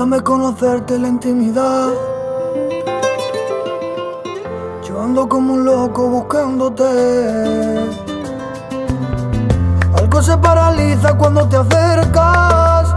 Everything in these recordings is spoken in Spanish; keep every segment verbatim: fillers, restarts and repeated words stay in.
Déjame conocerte la intimidad. Yo ando como un loco buscándote. Algo se paraliza cuando te acercas.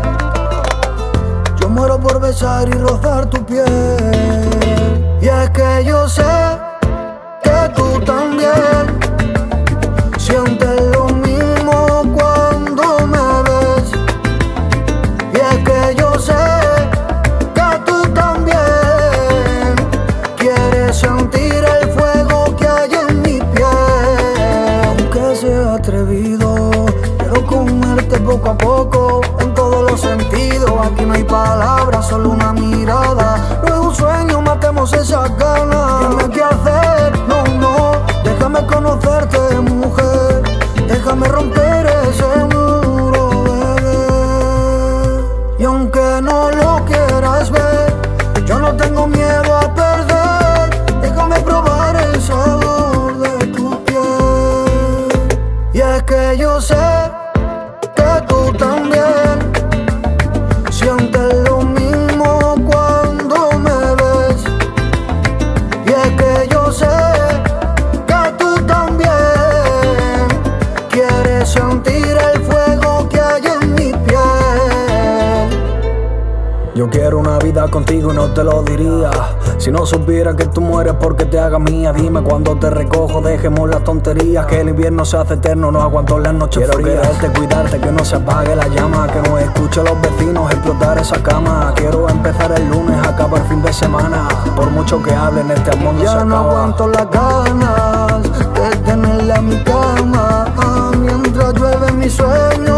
Yo muero por besar y rozar tu piel. Y es que yo sé que tú también sientes lo mismo cuando me ves. Y es que yo sé que tú también quieres sentir el fuego que hay en mi piel. Aunque sea atrevido, quiero comerte poco a poco, en todos los sentidos. Aquí no hay palabras, solo una mirada. No es un sueño, matemos esas ganas. Dime qué hacer, no, no. Déjame conocerte, mujer. Déjame romper ese muro, bebé. Y aunque no lo quieras ver, yo no tengo miedo a perder. Déjame probar el sabor de tu piel. Y es que yo sé que tú también sientes lo mismo cuando me ves. Y es que yo sé que tú también quieres sentir el fuego que hay en mi piel. Yo quiero una vida contigo y no te lo diría si no supiera que tú mueres porque te haga mía. Dime cuando te recojo, dejemos las tonterías, que el invierno se hace eterno, no aguanto las noches frías. Quiero quererte, cuidarte, que no se apague la llama, que no escuche a los vecinos explotar esa cama. Quiero empezar el lunes, acabar el fin de semana, por mucho que hablen este amor no se acaba. Ya no aguanto las ganas de tenerla en mi cama, mientras llueve mi sueño.